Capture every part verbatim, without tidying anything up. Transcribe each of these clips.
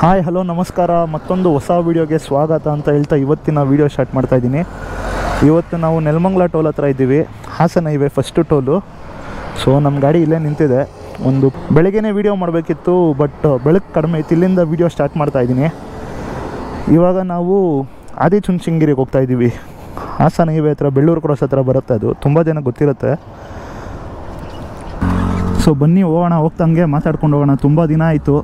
Hi hello ನಮಸ್ಕಾರ. ಮತ್ತೊಂದು ಹೊಸ ವೀಡಿಯೋಗೆ ಸ್ವಾಗತ ಅಂತ ಹೇಳ್ತಾ ಇವತ್ತಿನ ವೀಡಿಯೋ ಸ್ಟಾರ್ಟ್ ಮಾಡ್ತಾ ಇದ್ದೀನಿ. ಇವತ್ತು ನಾವು ನೆಲಮಂಗಲ ಟೋಲ್ ಹತ್ರ ಇದ್ದೀವಿ. Hassan highway first toll. So ನಮ್ಮ ಗಾಡಿ ಇಲ್ಲೇ ನಿಂತಿದೆ. ಒಂದು ಬೆಳಗ್ಗೆನೇ ವೀಡಿಯೋ ಮಾಡಬೇಕಿತ್ತು, ಬಟ್ ಬೆಳಕು ಕಡಿಮೆ ಇತ್ತು. ಇಲ್ಲಿಂದ ವೀಡಿಯೋ ಸ್ಟಾರ್ಟ್ ಮಾಡ್ತಾ ಇದ್ದೀನಿ. ಇವಾಗ ನಾವು ಆದಿಚುಂಚನಗಿರಿಗೆ ಹೋಗ್ತಾ ಇದ್ದೀವಿ. ಹಾಸನ ಹೈವೇ ಹತ್ರ ಬೆಳ್ಳೂರು ಕ್ರಾಸ್ ಹತ್ರ ಬರುತ್ತೆ. ಅದು ತುಂಬ ಜನ ಗೊತ್ತಿರುತ್ತೆ. ಸೊ ಬನ್ನಿ ಹೋಗೋಣ. ಹೋಗ್ತಂಗೆ ಮಾತಾಡ್ಕೊಂಡು ಹೋಗೋಣ. ತುಂಬ ದಿನ ಆಯಿತು,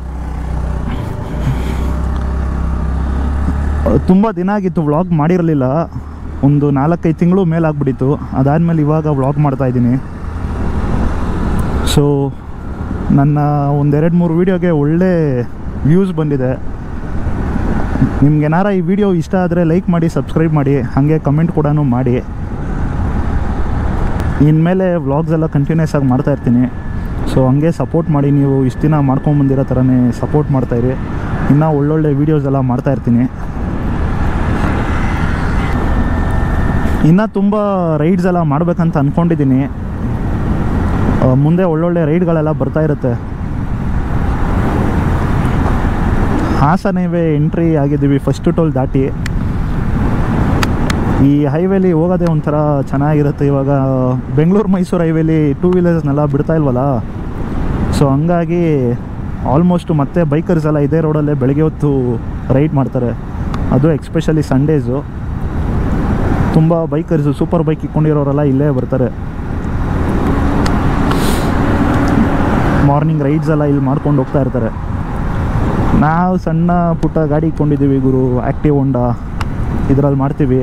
ತುಂಬ ದಿನ ಆಗಿತ್ತು ವ್ಲಾಗ್ ಮಾಡಿರಲಿಲ್ಲ. ಒಂದು ನಾಲ್ಕೈದು ತಿಂಗಳು ಮೇಲಾಗ್ಬಿಟ್ಟಿತ್ತು. ಅದಾದಮೇಲೆ ಇವಾಗ ವ್ಲಾಗ್ ಮಾಡ್ತಾಯಿದ್ದೀನಿ. ಸೊ ನನ್ನ ಒಂದೆರಡು ಮೂರು ವೀಡಿಯೋಗೆ ಒಳ್ಳೆ ವ್ಯೂಸ್ ಬಂದಿದೆ. ನಿಮ್ಗೇನಾರ ಈ ವಿಡಿಯೋ ಇಷ್ಟ ಆದರೆ ಲೈಕ್ ಮಾಡಿ, ಸಬ್ಸ್ಕ್ರೈಬ್ ಮಾಡಿ, ಹಾಗೆ ಕಮೆಂಟ್ ಕೂಡ ಮಾಡಿ. ಇನ್ಮೇಲೆ ವ್ಲಾಗ್ಸ್ ಎಲ್ಲ ಕಂಟಿನ್ಯೂಸ್ ಆಗಿ ಮಾಡ್ತಾಯಿರ್ತೀನಿ. ಸೊ ಹಂಗೆ ಸಪೋರ್ಟ್ ಮಾಡಿ. ನೀವು ಇಷ್ಟು ದಿನ ಮಾಡ್ಕೊಂಬಂದಿರೋ ಥರನೇ ಸಪೋರ್ಟ್ ಮಾಡ್ತಾಯಿರಿ. ಇನ್ನೂ ಒಳ್ಳೊಳ್ಳೆ ವೀಡಿಯೋಸ್ ಎಲ್ಲ ಮಾಡ್ತಾಯಿರ್ತೀನಿ. ಇನ್ನೂ ತುಂಬ ರೈಡ್ಸ್ ಎಲ್ಲ ಮಾಡಬೇಕಂತ ಅಂದ್ಕೊಂಡಿದ್ದೀನಿ. ಮುಂದೆ ಒಳ್ಳೊಳ್ಳೆ ರೈಡ್ಗಳೆಲ್ಲ ಬರ್ತಾ ಇರುತ್ತೆ. ಹಾಸನ ಹೈವೇ ಎಂಟ್ರಿ ಆಗಿದ್ದೀವಿ. ಫಸ್ಟು ಟೋಲ್ ದಾಟಿ ಈ ಹೈವೇಲಿ ಹೋಗೋದೇ ಒಂಥರ ಚೆನ್ನಾಗಿರುತ್ತೆ. ಇವಾಗ ಬೆಂಗಳೂರು ಮೈಸೂರು ಹೈವೇಲಿ ಟೂ ವೀಲರ್ಸ್ನೆಲ್ಲ ಬಿಡ್ತಾ ಇಲ್ವಲ್ಲ. ಸೊ ಹಂಗಾಗಿ ಆಲ್ಮೋಸ್ಟ್ ಮತ್ತೆ ಬೈಕರ್ಸ್ ಎಲ್ಲ ಇದೇ ರೋಡಲ್ಲೇ ಬೆಳಗ್ಗೆ ಹೊತ್ತು ರೈಡ್ ಮಾಡ್ತಾರೆ. ಅದು ಎಕ್ಸ್ಪೆಷಲಿ ಸಂಡೇಸು. ತುಂಬ ಬೈಕರ್ಸು, ಸೂಪರ್ ಬೈಕ್ ಇಟ್ಕೊಂಡಿರೋರೆಲ್ಲ ಇಲ್ಲೇ ಬರ್ತಾರೆ. ಮಾರ್ನಿಂಗ್ ರೈಡ್ಸ್ ಎಲ್ಲ ಇಲ್ಲಿ ಮಾಡ್ಕೊಂಡು ಹೋಗ್ತಾ ಇರ್ತಾರೆ. ನಾವು ಸಣ್ಣ ಪುಟ್ಟ ಗಾಡಿ ಇಟ್ಕೊಂಡಿದ್ದೀವಿ ಗುರು, ಆ್ಯಕ್ಟಿವ್ ಹೋಂಡಾ. ಇದರಲ್ಲಿ ಮಾಡ್ತೀವಿ.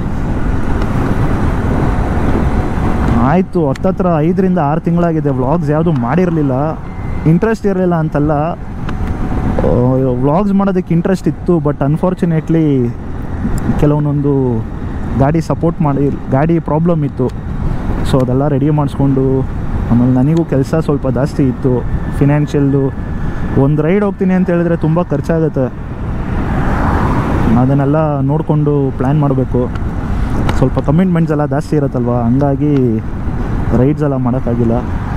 ಆಯಿತು, ಹತ್ತತ್ರ ಐದರಿಂದ ಆರು ತಿಂಗಳಾಗಿದೆ ವ್ಲಾಗ್ಸ್ ಯಾವುದು ಮಾಡಿರಲಿಲ್ಲ. ಇಂಟ್ರೆಸ್ಟ್ ಇರಲಿಲ್ಲ ಅಂತಲ್ಲ, ವ್ಲಾಗ್ಸ್ ಮಾಡೋದಕ್ಕೆ ಇಂಟ್ರೆಸ್ಟ್ ಇತ್ತು. ಬಟ್ ಅನ್ಫಾರ್ಚುನೇಟ್ಲಿ ಕೆಲವೊಂದೊಂದು ಗಾಡಿ ಸಪೋರ್ಟ್ ಮಾಡಿ ಗಾಡಿ ಪ್ರಾಬ್ಲಮ್ ಇತ್ತು. ಸೊ ಅದೆಲ್ಲ ರೆಡಿ ಮಾಡಿಸ್ಕೊಂಡು, ಆಮೇಲೆ ನನಗೂ ಕೆಲಸ ಸ್ವಲ್ಪ ಜಾಸ್ತಿ ಇತ್ತು. ಫಿನಾನ್ಷಿಯಲ್ಲು ಒಂದು ರೈಡ್ ಹೋಗ್ತೀನಿ ಅಂತ ಹೇಳಿದ್ರೆ ತುಂಬ ಖರ್ಚಾಗುತ್ತೆ. ಅದನ್ನೆಲ್ಲ ನೋಡಿಕೊಂಡು ಪ್ಲ್ಯಾನ್ ಮಾಡಬೇಕು. ಸ್ವಲ್ಪ ಕಮಿಟ್ಮೆಂಟ್ಸ್ ಎಲ್ಲ ಜಾಸ್ತಿ ಇರುತ್ತಲ್ವ, ಹಂಗಾಗಿ ರೈಡ್ಸ್ ಎಲ್ಲ ಮಾಡೋಕ್ಕಾಗಿಲ್ಲ.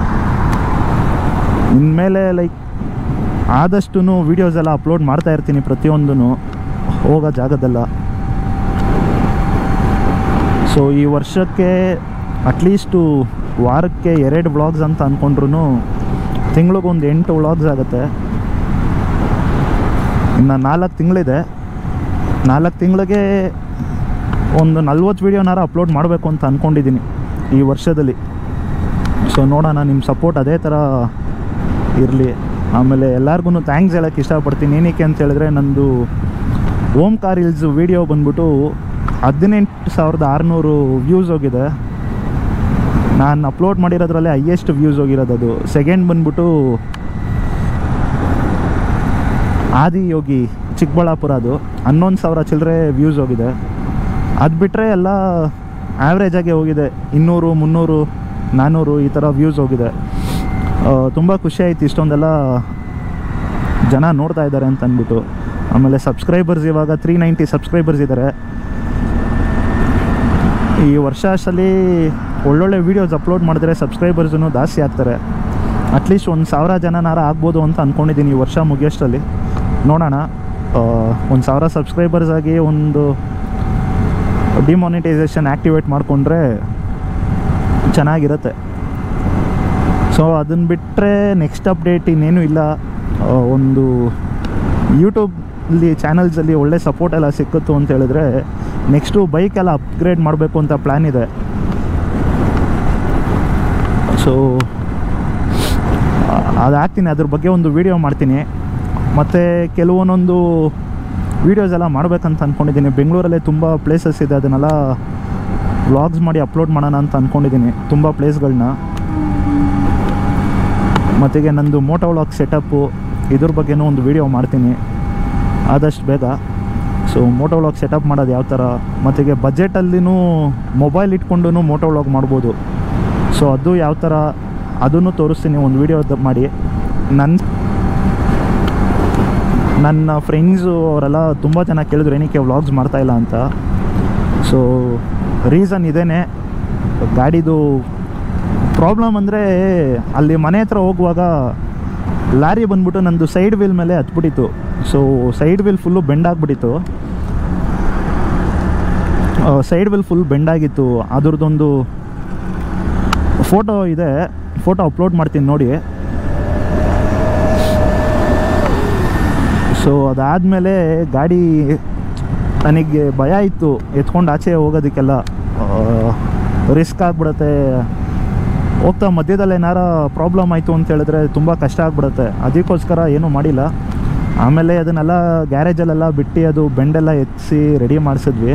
ಇನ್ಮೇಲೆ ಲೈಕ್ ಆದಷ್ಟು ವೀಡಿಯೋಸ್ ಎಲ್ಲ ಅಪ್ಲೋಡ್ ಮಾಡ್ತಾಯಿರ್ತೀನಿ, ಪ್ರತಿಯೊಂದೂ ಹೋಗೋ ಜಾಗದಲ್ಲ. ಸೊ ಈ ವರ್ಷಕ್ಕೆ ಅಟ್ಲೀಸ್ಟು ವಾರಕ್ಕೆ ಎರಡು ವ್ಲಾಗ್ಸ್ ಅಂತ ಅಂದ್ಕೊಂಡ್ರು ತಿಂಗಳಿಗೊಂದು ಎಂಟು ವ್ಲಾಗ್ಸ್ ಆಗುತ್ತೆ. ಇನ್ನು ನಾಲ್ಕು ತಿಂಗಳಿದೆ. ನಾಲ್ಕು ತಿಂಗಳಿಗೆ ಒಂದು ನಲ್ವತ್ತು ವೀಡಿಯೋನಾರ ಅಪ್ಲೋಡ್ ಮಾಡಬೇಕು ಅಂತ ಅಂದ್ಕೊಂಡಿದ್ದೀನಿ ಈ ವರ್ಷದಲ್ಲಿ. ಸೊ ನೋಡೋಣ, ನಿಮ್ಮ ಸಪೋರ್ಟ್ ಅದೇ ಥರ ಇರಲಿ. ಆಮೇಲೆ ಎಲ್ಲರಿಗೂ ಥ್ಯಾಂಕ್ಸ್ ಹೇಳೋಕ್ಕೆ ಇಷ್ಟಪಡ್ತೀನಿ. ಏನಕ್ಕೆ ಅಂತ ಹೇಳಿದ್ರೆ, ನಂದು ಓಂಕಾರ್ ಹಿಲ್ಸ್ ವೀಡಿಯೋ ಬಂದ್ಬಿಟ್ಟು ಹದಿನೆಂಟು ಸಾವಿರದ ಆರುನೂರು ವ್ಯೂಸ್ ಹೋಗಿದೆ. ನಾನು ಅಪ್ಲೋಡ್ ಮಾಡಿರೋದ್ರಲ್ಲೇ ಹೈಯೆಸ್ಟ್ ವ್ಯೂಸ್ ಹೋಗಿರೋದು. ಅದು ಸೆಕೆಂಡ್ ಬಂದ್ಬಿಟ್ಟು ಆದಿಯೋಗಿ ಚಿಕ್ಕಬಳ್ಳಾಪುರ, ಅದು ಹನ್ನೊಂದು ಸಾವಿರ ಚಿಲ್ಲರೆ ವ್ಯೂಸ್ ಹೋಗಿದೆ. ಅದು ಬಿಟ್ಟರೆ ಎಲ್ಲ ಆ್ಯಾವ್ರೇಜಾಗೆ ಹೋಗಿದೆ. ಇನ್ನೂರು, ಮುನ್ನೂರು, ನಾನ್ನೂರು ಈ ಥರ ವ್ಯೂಸ್ ಹೋಗಿದೆ. ತುಂಬ ಖುಷಿ ಆಯಿತು ಇಷ್ಟೊಂದೆಲ್ಲ ಜನ ನೋಡ್ತಾ ಇದ್ದಾರೆ ಅಂತ ಅಂದ್ಬಿಟ್ಟು. ಆಮೇಲೆ ಸಬ್ಸ್ಕ್ರೈಬರ್ಸ್ ಇವಾಗ ತ್ರೀ ನೈಂಟಿ ಸಬ್ಸ್ಕ್ರೈಬರ್ಸ್ ಇದ್ದಾರೆ. ಈ ವರ್ಷ ಅಷ್ಟಲ್ಲಿ ಒಳ್ಳೊಳ್ಳೆ ವೀಡಿಯೋಸ್ ಅಪ್ಲೋಡ್ ಮಾಡಿದ್ರೆ ಸಬ್ಸ್ಕ್ರೈಬರ್ಸೂ ಜಾಸ್ತಿ ಆಗ್ತಾರೆ. ಅಟ್ಲೀಸ್ಟ್ ಒಂದು ಸಾವಿರ ಜನನಾರ ಆಗ್ಬೋದು ಅಂತ ಅಂದ್ಕೊಂಡಿದ್ದೀನಿ ಈ ವರ್ಷ ಮುಗಿಯೋಷ್ಟರಲ್ಲಿ. ನೋಡೋಣ, ಒಂದು ಸಾವಿರ ಸಬ್ಸ್ಕ್ರೈಬರ್ಸ್ ಆಗಿ ಒಂದು ಡಿಮಾನಿಟೈಸೇಷನ್ ಆ್ಯಕ್ಟಿವೇಟ್ ಮಾಡಿಕೊಂಡ್ರೆ ಚೆನ್ನಾಗಿರುತ್ತೆ. ಸೊ ಅದನ್ನು ಬಿಟ್ಟರೆ ನೆಕ್ಸ್ಟ್ ಅಪ್ಡೇಟ್ ಇನ್ನೇನು ಇಲ್ಲ. ಒಂದು ಯೂಟ್ಯೂಬಲ್ಲಿ ಚಾನಲ್ಸಲ್ಲಿ ಒಳ್ಳೆ ಸಪೋರ್ಟ್ ಎಲ್ಲ ಸಿಕ್ಕಿತ್ತು ಅಂತ ಹೇಳಿದ್ರೆ ನೆಕ್ಸ್ಟು ಬೈಕೆಲ್ಲ ಅಪ್ಗ್ರೇಡ್ ಮಾಡಬೇಕು ಅಂತ ಪ್ಲ್ಯಾನ್ ಇದೆ. ಸೊ ಅದು ಹಾಕ್ತೀನಿ, ಅದ್ರ ಬಗ್ಗೆ ಒಂದು ವೀಡಿಯೋ ಮಾಡ್ತೀನಿ. ಮತ್ತು ಕೆಲವೊಂದೊಂದು ವೀಡಿಯೋಸ್ ಎಲ್ಲ ಮಾಡಬೇಕಂತ ಅಂದ್ಕೊಂಡಿದ್ದೀನಿ. ಬೆಂಗಳೂರಲ್ಲೇ ತುಂಬ ಪ್ಲೇಸಸ್ ಇದೆ, ಅದನ್ನೆಲ್ಲ ವ್ಲಾಗ್ಸ್ ಮಾಡಿ ಅಪ್ಲೋಡ್ ಮಾಡೋಣ ಅಂತ ಅಂದ್ಕೊಂಡಿದ್ದೀನಿ, ತುಂಬ ಪ್ಲೇಸ್ಗಳನ್ನ. ಮತ್ತಿಗೆ ನಂದು ಮೋಟೋ ವ್ಲಾಗ್ ಸೆಟಪ್ಪು, ಇದ್ರ ಬಗ್ಗೆನೂ ಒಂದು ವೀಡಿಯೋ ಮಾಡ್ತೀನಿ ಆದಷ್ಟು ಬೇಗ. ಸೊ ಮೋಟೋ ವ್ಲಾಗ್ ಸೆಟಪ್ ಮಾಡೋದು ಯಾವ ಥರ, ಮತ್ತಿಗೆ ಬಜೆಟಲ್ಲಿನೂ ಮೊಬೈಲ್ ಇಟ್ಕೊಂಡು ಮೋಟೋ ವ್ಲಾಗ್ ಮಾಡ್ಬೋದು. ಸೊ ಅದು ಯಾವ ಥರ ಅದನ್ನು ತೋರಿಸ್ತೀನಿ ಒಂದು ವೀಡಿಯೋ ಮಾಡಿ. ನನ್ನ ನನ್ನ ಫ್ರೆಂಡ್ಸು ಅವರೆಲ್ಲ ತುಂಬ ಜನ ಕೇಳಿದ್ರು ಏನಕ್ಕೆ ವ್ಲಾಗ್ಸ್ ಮಾಡ್ತಾಯಿಲ್ಲ ಅಂತ. ಸೊ ರೀಸನ್ ಇದೇನೆ, ಗಾಡಿದು ಪ್ರಾಬ್ಲಮ್ ಅಂದರೆ ಅಲ್ಲಿ ಮನೆ ಹತ್ರ ಹೋಗುವಾಗ ಲಾರಿ ಬಂದ್ಬಿಟ್ಟು ನಂದು ಸೈಡ್ ವೀಲ್ ಮೇಲೆ ಹತ್ಬಿಟ್ಟಿತ್ತು. So side wheel full bend ಆಗಿಬಿಟ್ಟಿತ್ತು. ಸೈಡ್ ವೀಲ್ ಫುಲ್ ಬೆಂಡ್ ಆಗಿತ್ತು. ಅದ್ರದ್ದೊಂದು ಫೋಟೋ ಇದೆ, ಫೋಟೋ ಅಪ್ಲೋಡ್ ಮಾಡ್ತೀನಿ ನೋಡಿ. ಸೊ ಅದಾದಮೇಲೆ ಗಾಡಿ ನನಗೆ ಭಯ ಇತ್ತು ಎತ್ಕೊಂಡು ಆಚೆ ಹೋಗೋದಕ್ಕೆಲ್ಲ, ರಿಸ್ಕ್ ಆಗಿಬಿಡುತ್ತೆ. ಹೋಗ್ತಾ ಮಧ್ಯದಲ್ಲಿ ಏನಾರ ಪ್ರಾಬ್ಲಮ್ ಆಯಿತು ಅಂತ ಹೇಳಿದ್ರೆ ತುಂಬ ಕಷ್ಟ ಆಗಿಬಿಡುತ್ತೆ. ಅದಕ್ಕೋಸ್ಕರ ಏನೂ ಮಾಡಿಲ್ಲ. ಆಮೇಲೆ ಅದನ್ನೆಲ್ಲ ಗ್ಯಾರೇಜಲ್ಲೆಲ್ಲ ಬಿಟ್ಟು ಅದು ಬೆಂಡೆಲ್ಲ ಎತ್ತಿಸಿ ರೆಡಿ ಮಾಡಿಸಿದ್ವಿ.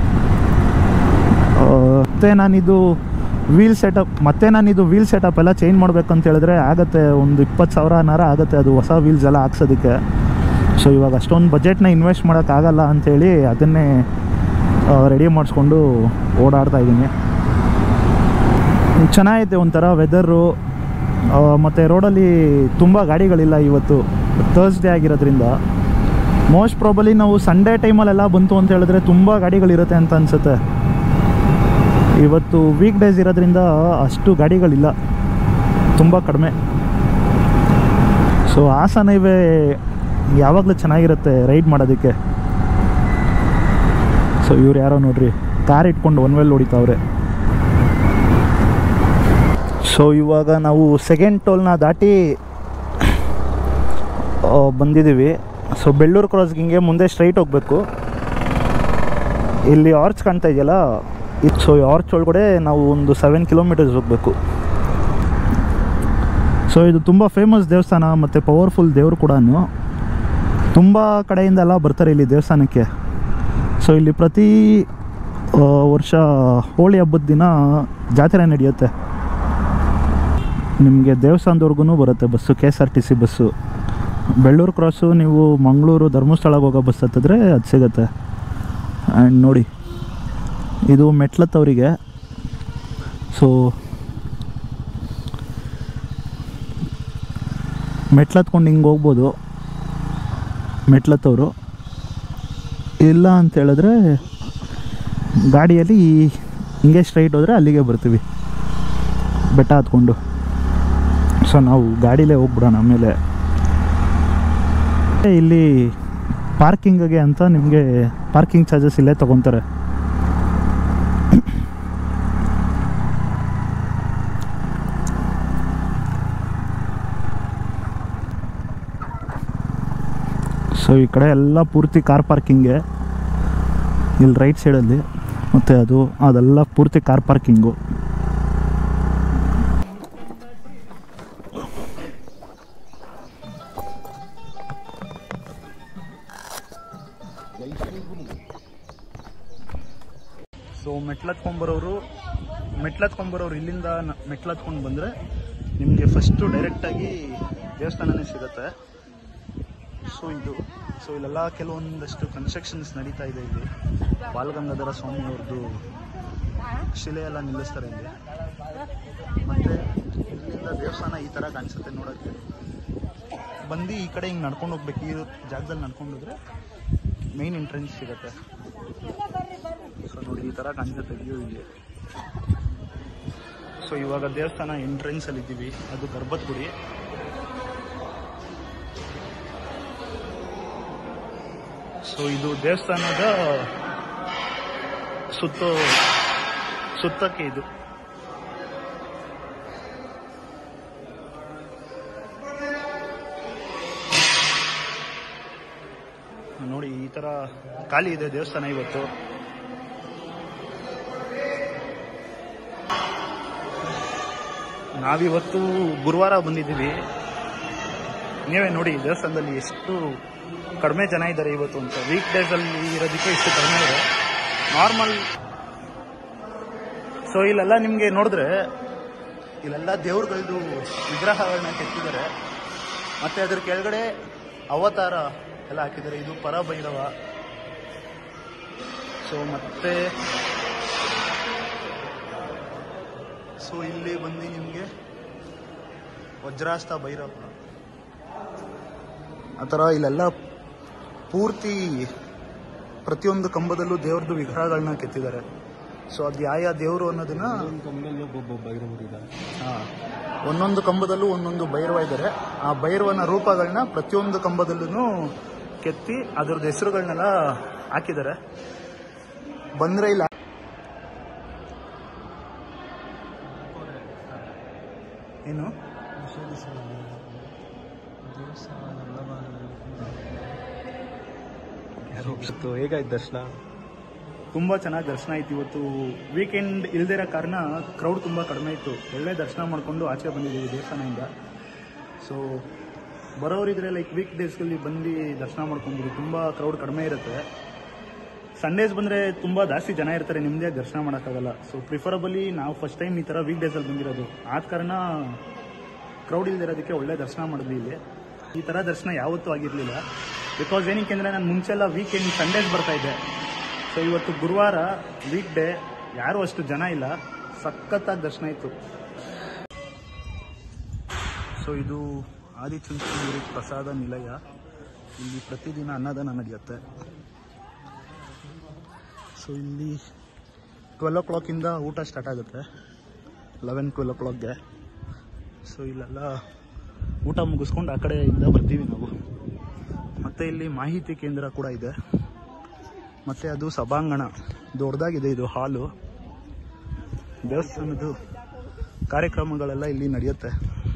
ಮತ್ತು ನಾನಿದು ವೀಲ್ ಸೆಟಪ್ ಮತ್ತೆ ನಾನಿದು ವೀಲ್ ಸೆಟಪ್ ಎಲ್ಲ ಚೇಂಜ್ ಮಾಡಬೇಕಂತ ಹೇಳಿದ್ರೆ ಆಗುತ್ತೆ, ಒಂದು ಇಪ್ಪತ್ತು ಸಾವಿರನಾರ ಆಗುತ್ತೆ ಅದು ಹೊಸ ವೀಲ್ಸ್ ಎಲ್ಲ ಹಾಕ್ಸೋದಕ್ಕೆ. ಸೊ ಇವಾಗ ಅಷ್ಟೊಂದು ಬಜೆಟ್ನ ಇನ್ವೆಸ್ಟ್ ಮಾಡೋಕ್ಕಾಗಲ್ಲ ಅಂಥೇಳಿ ಅದನ್ನೇ ರೆಡಿ ಮಾಡಿಸ್ಕೊಂಡು ಓಡಾಡ್ತಾ ಇದ್ದೀನಿ. ಚೆನ್ನಾಗೈತೆ ಒಂಥರ ವೆದರು. ಮತ್ತು ರೋಡಲ್ಲಿ ತುಂಬ ಗಾಡಿಗಳಿಲ್ಲ ಇವತ್ತು, ಥರ್ಸ್ಡೇ ಆಗಿರೋದ್ರಿಂದ. ಮೋಸ್ಟ್ ಪ್ರಾಬಲಿ ನಾವು ಸಂಡೇ ಟೈಮಲ್ಲೆಲ್ಲ ಬಂತು ಅಂತ ಹೇಳಿದ್ರೆ ತುಂಬ ಗಾಡಿಗಳಿರುತ್ತೆ ಅಂತ ಅನಿಸುತ್ತೆ. ಇವತ್ತು ವೀಕ್ ಡೇಸ್ ಇರೋದ್ರಿಂದ ಅಷ್ಟು ಗಾಡಿಗಳಿಲ್ಲ, ತುಂಬ ಕಡಿಮೆ. ಸೊ ಹಾಸನ ಹೈವೇ ಯಾವಾಗಲೂ ಚೆನ್ನಾಗಿರುತ್ತೆ ರೈಡ್ ಮಾಡೋದಕ್ಕೆ. ಸೊ ಇವ್ರು ಯಾರೋ ನೋಡ್ರಿ ಕಾರ್ ಇಟ್ಕೊಂಡು ಒನ್ ವೇಲ್ ಹೊಡಿತಾವ್ರೆ. ಸೊ ಇವಾಗ ನಾವು ಸೆಕೆಂಡ್ ಟೋಲ್ನ ದಾಟಿ ಬಂದಿದ್ದೀವಿ. ಸೊ ಬೆಳ್ಳೂರು ಕ್ರಾಸ್ಗೆ ಹಿಂಗೆ ಮುಂದೆ ಸ್ಟ್ರೈಟ್ ಹೋಗಬೇಕು. ಇಲ್ಲಿ ಆರ್ಚ್ ಕಾಣ್ತಾ ಇದೆಯಲ್ಲ, ಇದು ಸೊ ಆರ್ಚ್ ಒಳಗಡೆ ನಾವು ಒಂದು ಸೆವೆನ್ ಕಿಲೋಮೀಟರ್ಸ್ ಹೋಗಬೇಕು. ಸೊ ಇದು ತುಂಬ ಫೇಮಸ್ ದೇವಸ್ಥಾನ ಮತ್ತು ಪವರ್ಫುಲ್ ದೇವರು ಕೂಡ. ತುಂಬ ಕಡೆಯಿಂದ ಎಲ್ಲ ಬರ್ತಾರೆ ಇಲ್ಲಿ ದೇವಸ್ಥಾನಕ್ಕೆ. ಸೊ ಇಲ್ಲಿ ಪ್ರತಿ ವರ್ಷ ಹೋಳಿ ಹಬ್ಬದ ದಿನ ಜಾತ್ರೆ ನಡೆಯುತ್ತೆ. ನಿಮಗೆ ದೇವಸ್ಥಾನದವರೆಗೂ ಬರುತ್ತೆ bus, K S R T C bus. Belluru cross ನೀವು ಮಂಗಳೂರು ಧರ್ಮಸ್ಥಳಕ್ಕೆ ಹೋಗೋ ಬಸ್ ಹತ್ತಿದ್ರೆ ಅದು ಸಿಗುತ್ತೆ. ಆ್ಯಂಡ್ ನೋಡಿ ಇದು ಮೆಟ್ಲತ್ತವರಿಗೆ. ಸೊ ಮೆಟ್ಲತ್ಕೊಂಡು ಹಿಂಗೆ ಹೋಗ್ಬೋದು ಮೆಟ್ಲತ್ತವರು. ಇಲ್ಲ ಅಂತ ಹೇಳಿದ್ರೆ ಗಾಡಿಯಲ್ಲಿ ಹಿಂಗೆ ಸ್ಟ್ರೈಟ್ ಹೋದರೆ ಅಲ್ಲಿಗೆ ಬರ್ತೀವಿ ಬೆಟ್ಟ ಹತ್ಕೊಂಡು. ಸೊ ನಾವು ಗಾಡಿಲೇ ಹೋಗ್ಬಿಡೋಣ. ಆಮೇಲೆ ಇಲ್ಲಿ ಪಾರ್ಕಿಂಗ್ಗೆ ಅಂತ ನಿಮಗೆ ಪಾರ್ಕಿಂಗ್ ಚಾರ್ಜಸ್ ಇಲ್ಲೇ ತೊಗೊತಾರೆ. ಸೊ ಈ ಕಡೆ ಎಲ್ಲ ಪೂರ್ತಿ ಕಾರ್ ಪಾರ್ಕಿಂಗೆ, ಇಲ್ಲಿ ರೈಟ್ ಸೈಡಲ್ಲಿ, ಮತ್ತು ಅದು ಅದೆಲ್ಲ ಪೂರ್ತಿ ಕಾರ್ ಪಾರ್ಕಿಂಗು. ಸೊ ಮೆಟ್ಲತ್ಕೊಂಬರೋರು ಮೆಟ್ಲತ್ಕೊಂಬರೋರು ಇಲ್ಲಿಂದ ಮೆಟ್ಲತ್ಕೊಂಡು ಬಂದರೆ ನಿಮಗೆ ಫಸ್ಟು ಡೈರೆಕ್ಟಾಗಿ ದೇವಸ್ಥಾನನೇ ಸಿಗುತ್ತೆ. ಸೊ ಇದು ಸೊ ಇಲ್ಲೆಲ್ಲ ಕೆಲವೊಂದಷ್ಟು ಕನ್ಸ್ಟ್ರಕ್ಷನ್ಸ್ ನಡೀತಾ ಇದೆ. ಇಲ್ಲಿ ಬಾಲಗಂಗಾಧರ ಸ್ವಾಮಿಯವ್ರದ್ದು ಶಿಲೆ ಎಲ್ಲ ನಿಲ್ಲಿಸ್ತಾರೆ ಇಲ್ಲಿ. ಮತ್ತು ಇಲ್ಲಿಂದ ದೇವಸ್ಥಾನ ಈ ಥರ ಕಾಣಿಸುತ್ತೆ ನೋಡೋಕ್ಕೆ. ಬಂದು ಈ ಕಡೆ ಹಿಂಗೆ ನಡ್ಕೊಂಡು ಹೋಗ್ಬೇಕು. ಈ ಜಾಗದಲ್ಲಿ ನಡ್ಕೊಂಡೋದ್ರೆ ಮೇನ್ ಎಂಟ್ರೆನ್ಸ್ ಸಿಗುತ್ತೆ. ಸೊ ನೋಡಿ ಈ ಥರ ಕಾಣಿಸುತ್ತೆ ವ್ಯೂ ಇಲ್ಲಿ. ಸೊ ಇವಾಗ ದೇವಸ್ಥಾನ ಎಂಟ್ರೆನ್ಸಲ್ಲಿ ಇದ್ದೀವಿ, ಅದು ಗರ್ಭದ ಗುಡಿ. ಸೊ ಇದು ದೇವಸ್ಥಾನದ ಸುತ್ತ ಸುತ್ತಕ್ಕೆ ಇದು. ನೋಡಿ ಈ ಥರ ಖಾಲಿ ಇದೆ ದೇವಸ್ಥಾನ ಇವತ್ತು. ನಾವಿವತ್ತು ಗುರುವಾರ ಬಂದಿದ್ದೀವಿ. ನೀವೇ ನೋಡಿ ದೇವಸ್ಥಾನದಲ್ಲಿ ಎಷ್ಟು ಕಡಿಮೆ ಜನ ಇದ್ದಾರೆ ಇವತ್ತು ಅಂತ. ವೀಕ್ ಡೇಸಲ್ಲಿ ಇರೋದಕ್ಕೆ ಇಷ್ಟು ಕಡಿಮೆ ಇದೆ. ನಾರ್ಮಲ್. ಸೊ ಇಲ್ಲೆಲ್ಲ ನಿಮಗೆ ನೋಡಿದ್ರೆ ಇಲ್ಲೆಲ್ಲ ದೇವ್ರುಗಳದ್ದು ವಿಗ್ರಹಗಳನ್ನ ಕೆತ್ತಿದ್ದಾರೆ. ಮತ್ತು ಅದ್ರ ಕೆಳಗಡೆ ಅವತಾರ ಎಲ್ಲ ಹಾಕಿದ್ದಾರೆ. ಇದು ಪರಭೈರವ. ಸೊ ಮತ್ತೆ ಸೊ ಇಲ್ಲಿ ಬಂದು ನಿಮಗೆ ವಜ್ರಾಸ್ತ ಭೈರವ ಆ ಥರ ಇಲ್ಲೆಲ್ಲ ಪೂರ್ತಿ ಪ್ರತಿಯೊಂದು ಕಂಬದಲ್ಲೂ ದೇವ್ರದ್ದು ವಿಗ್ರಹಗಳನ್ನ ಕೆತ್ತಿದ್ದಾರೆ. ಸೊ ಅದು ಯಾವ ದೇವರು ಅನ್ನೋದನ್ನ ಹಾಂ ಒಂದೊಂದು ಕಂಬದಲ್ಲೂ ಒಂದೊಂದು ಭೈರವ ಇದ್ದಾರೆ. ಆ ಭೈರವನ ರೂಪಗಳನ್ನ ಪ್ರತಿಯೊಂದು ಕಂಬದಲ್ಲೂ ಕೆತ್ತಿ ಅದರದ್ದು ಹೆಸರುಗಳನ್ನೆಲ್ಲ ಹಾಕಿದ್ದಾರೆ. ಬಂದರೆ ಇಲ್ಲ ಏನು ಹೇಗಾಯ್ತು ದರ್ಶನ? ತುಂಬ ಚೆನ್ನಾಗಿ ದರ್ಶನ ಆಯ್ತು. ಇವತ್ತು ವೀಕೆಂಡ್ ಇಲ್ದಿರೋ ಕಾರಣ ಕ್ರೌಡ್ ತುಂಬ ಕಡಿಮೆ ಇತ್ತು. ಒಳ್ಳೆ ದರ್ಶನ ಮಾಡಿಕೊಂಡು ಆಚೆ ಬಂದಿದ್ದೀವಿ ದೇವಸ್ಥಾನದಿಂದ. ಸೊ ಬರೋರಿದ್ರೆ ಲೈಕ್ ವೀಕ್ ಡೇಸ್ಗಳಲ್ಲಿ ಬಂದು ದರ್ಶನ ಮಾಡ್ಕೊಂಡ್ಬಿಡಿ. ತುಂಬ ಕ್ರೌಡ್ ಕಡಿಮೆ ಇರುತ್ತೆ. ಸಂಡೇಸ್ ಬಂದರೆ ತುಂಬ ಜಾಸ್ತಿ ಜನ ಇರ್ತಾರೆ, ನಿಮ್ಮದೇ ದರ್ಶನ ಮಾಡೋಕ್ಕಾಗಲ್ಲ. ಸೊ ಪ್ರಿಫರಬಲಿ ನಾವು ಫಸ್ಟ್ ಟೈಮ್ ಈ ಥರ ವೀಕ್ ಡೇಸಲ್ಲಿ ಬಂದಿರೋದು. ಆದ ಕಾರಣ ಕ್ರೌಡ್ ಇಲ್ದಿರೋದಕ್ಕೆ ಒಳ್ಳೆ ದರ್ಶನ ಮಾಡಿದ್ವಿ ಇಲ್ಲಿ. ಈ ಥರ ದರ್ಶನ ಯಾವತ್ತೂ ಆಗಿರಲಿಲ್ಲ. ಬಿಕಾಸ್ ಏನಕ್ಕೆ ಅಂದರೆ ನಾನು ಮುಂಚೆಲ್ಲ ವೀಕೆಂಡ್ ಸಂಡೇಸ್ ಬರ್ತಾಯಿದ್ದೆ. ಸೊ ಇವತ್ತು ಗುರುವಾರ ವೀಕ್ ಡೇ, ಯಾರೂ ಅಷ್ಟು ಜನ ಇಲ್ಲ, ಸಖತ್ತಾಗಿ ದರ್ಶನ ಇತ್ತು. ಸೊ ಇದು ಆದಿಚುಂಚನಗಿರಿ ಪ್ರಸಾದ ನಿಲಯ. ಇಲ್ಲಿ ಪ್ರತಿದಿನ ಅನ್ನದಾನ ನಡೆಯುತ್ತೆ. ಸೊ ಇಲ್ಲಿ ಟ್ವೆಲ್ ಓ ಕ್ಲಾಕಿಂದ ಊಟ ಸ್ಟಾರ್ಟ್ ಆಗುತ್ತೆ, ಲೆವೆನ್ ಟ್ವೆಲ್ ಓ ಕ್ಲಾಕ್ಗೆ. ಸೊ ಇಲ್ಲೆಲ್ಲ ಊಟ ಮುಗಿಸ್ಕೊಂಡು ಆ ಕಡೆಯಿಂದ ಬರ್ತೀವಿ ನಾವು. ಮತ್ತು ಇಲ್ಲಿ ಮಾಹಿತಿ ಕೇಂದ್ರ ಕೂಡ ಇದೆ. ಮತ್ತು ಅದು ಸಭಾಂಗಣ ದೊಡ್ಡದಾಗಿದೆ. ಇದು ಹಾಲು. ದೇವಸ್ಥಾನದ್ದು ಕಾರ್ಯಕ್ರಮಗಳೆಲ್ಲ ಇಲ್ಲಿ ನಡೆಯುತ್ತೆ.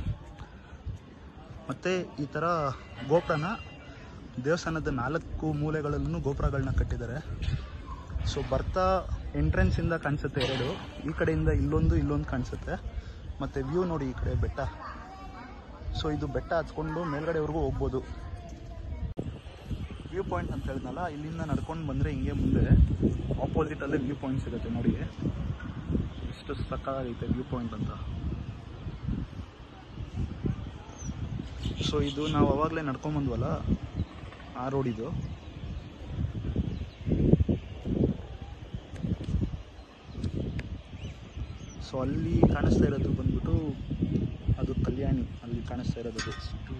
ಮತ್ತು ಈ ಥರ ಗೋಪುರನ ದೇವಸ್ಥಾನದ ನಾಲ್ಕು ಮೂಲೆಗಳಲ್ಲೂ ಗೋಪುರಗಳನ್ನ ಕಟ್ಟಿದ್ದಾರೆ. ಸೊ ಬರ್ತಾ ಎಂಟ್ರೆನ್ಸಿಂದ ಕಾಣಿಸುತ್ತೆ ಎರಡು, ಈ ಕಡೆಯಿಂದ ಇಲ್ಲೊಂದು ಇಲ್ಲೊಂದು ಕಾಣಿಸುತ್ತೆ. ಮತ್ತು ವ್ಯೂ ನೋಡಿ ಈ ಕಡೆ ಬೆಟ್ಟ. ಸೊ ಇದು ಬೆಟ್ಟ ಹತ್ಕೊಂಡು ಮೇಲ್ಗಡೆವರೆಗೂ ಹೋಗ್ಬೋದು. ವ್ಯೂ ಪಾಯಿಂಟ್ ಅಂತ ಹೇಳಿದ್ನಲ್ಲ, ಇಲ್ಲಿಂದ ನಡ್ಕೊಂಡು ಬಂದರೆ ಹಿಂಗೆ ಮುಂದೆ ಆಪೋಸಿಟಲ್ಲೇ ವ್ಯೂ ಪಾಯಿಂಟ್ ಸಿಗುತ್ತೆ ನೋಡಿ. ಎಷ್ಟು ಸಕ್ಕತ್ತಾಗೈತೆ ವ್ಯೂ ಪಾಯಿಂಟ್ ಅಂತ. ಸೊ ಇದು ನಾವು ಅವಾಗಲೇ ನಡ್ಕೊಂಬಂದ್ವಲ್ಲ ಆ ರೋಡ್ ಇದು. ಸೊ ಅಲ್ಲಿ ಕಾಣಿಸ್ತಾ ಇರೋದು ಬಂದ್ಬಿಟ್ಟು ಅದು ಕಲ್ಯಾಣಿ. ಅಲ್ಲಿ ಕಾಣಿಸ್ತಾ ಇರೋದು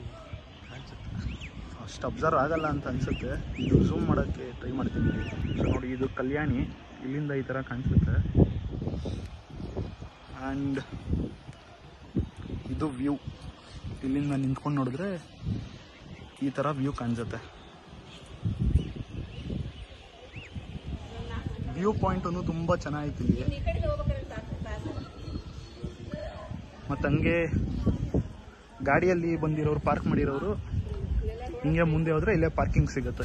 ಅಷ್ಟು ಅಬ್ಸರ್ವ್ ಆಗಲ್ಲ ಅಂತ ಅನಿಸುತ್ತೆ. ಇದು ಝೂಮ್ ಮಾಡೋಕ್ಕೆ ಟ್ರೈ ಮಾಡ್ತೀನಿ. ಸೊ ನೋಡಿ ಇದು ಕಲ್ಯಾಣಿ, ಇಲ್ಲಿಂದ ಈ ಥರ ಕಾಣಿಸುತ್ತೆ. ಆ್ಯಂಡ್ ಇದು ವ್ಯೂ, ಇಲ್ಲಿಂದ ನಿಂತ್ಕೊಂಡು ನೋಡಿದ್ರೆ ಈ ಥರ ವ್ಯೂ ಕಾಣಿಸುತ್ತೆ. ವ್ಯೂ ಪಾಯಿಂಟನ್ನು ತುಂಬ ಚೆನ್ನಾಗಿತ್ತು ಇಲ್ಲಿ. ಮತ್ತು ಹಂಗೆ ಗಾಡಿಯಲ್ಲಿ ಬಂದಿರೋರು, ಪಾರ್ಕ್ ಮಾಡಿರೋರು ಹಿಂಗೆ ಮುಂದೆ ಹೋದರೆ ಇಲ್ಲೇ ಪಾರ್ಕಿಂಗ್ ಸಿಗುತ್ತೆ.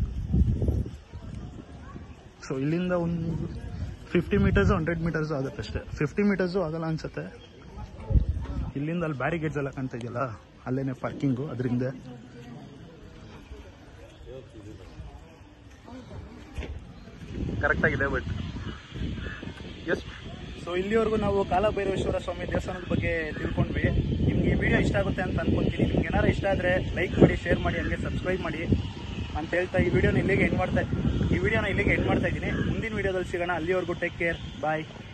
ಸೊ ಇಲ್ಲಿಂದ ಒಂದು ಫಿಫ್ಟಿ ಮೀಟರ್ಸು ಹಂಡ್ರೆಡ್ ಮೀಟರ್ಸು ಆಗುತ್ತೆ ಅಷ್ಟೇ. ಫಿಫ್ಟಿ ಮೀಟರ್ಸು ಆಗಲ್ಲ ಅನ್ಸುತ್ತೆ. ಇಲ್ಲಿಂದ ಅಲ್ಲಿ ಬ್ಯಾರಿಗೇಡ್ಸ್ ಎಲ್ಲ ಕಾಣ್ತಾ ಇದೆಯಲ್ಲ, ಅಲ್ಲೇನೆ ಪಾರ್ಕಿಂಗು. ಅದರಿಂದ ಕರೆಕ್ಟಾಗಿದೆ. ಬಟ್ ಎಸ್, ಸೊ ಇಲ್ಲಿವರೆಗೂ ನಾವು ಕಾಲಭೈರವೇಶ್ವರ ಸ್ವಾಮಿ ದೇವಸ್ಥಾನದ ಬಗ್ಗೆ ತಿಳ್ಕೊಂಡ್ವಿ. ನಿಮ್ಗೆ ಈ ವಿಡಿಯೋ ಇಷ್ಟ ಆಗುತ್ತೆ ಅಂತ ಅನ್ಕೊಂತೀನಿ. ನಿಮ್ಗೆ ಏನಾರು ಇಷ್ಟ ಆದರೆ ಲೈಕ್ ಮಾಡಿ, ಶೇರ್ ಮಾಡಿ, ಹಂಗೆ ಸಬ್ಸ್ಕ್ರೈಬ್ ಮಾಡಿ ಅಂತ ಹೇಳ್ತಾ ಈ ವಿಡಿಯೋನ ಇಲ್ಲಿಗೆ ಎಂಡ್ ಮಾಡ್ತಾ ಈ ವಿಡಿಯೋನ ಇಲ್ಲಿಗೆ ಎಂಡ್ ಮಾಡ್ತಾ ಇದ್ದೀನಿ. ಮುಂದಿನ ವಿಡಿಯೋದಲ್ಲಿ ಸಿಗೋಣ. ಅಲ್ಲಿವರೆಗೂ ಟೇಕ್ ಕೇರ್, ಬಾಯ್.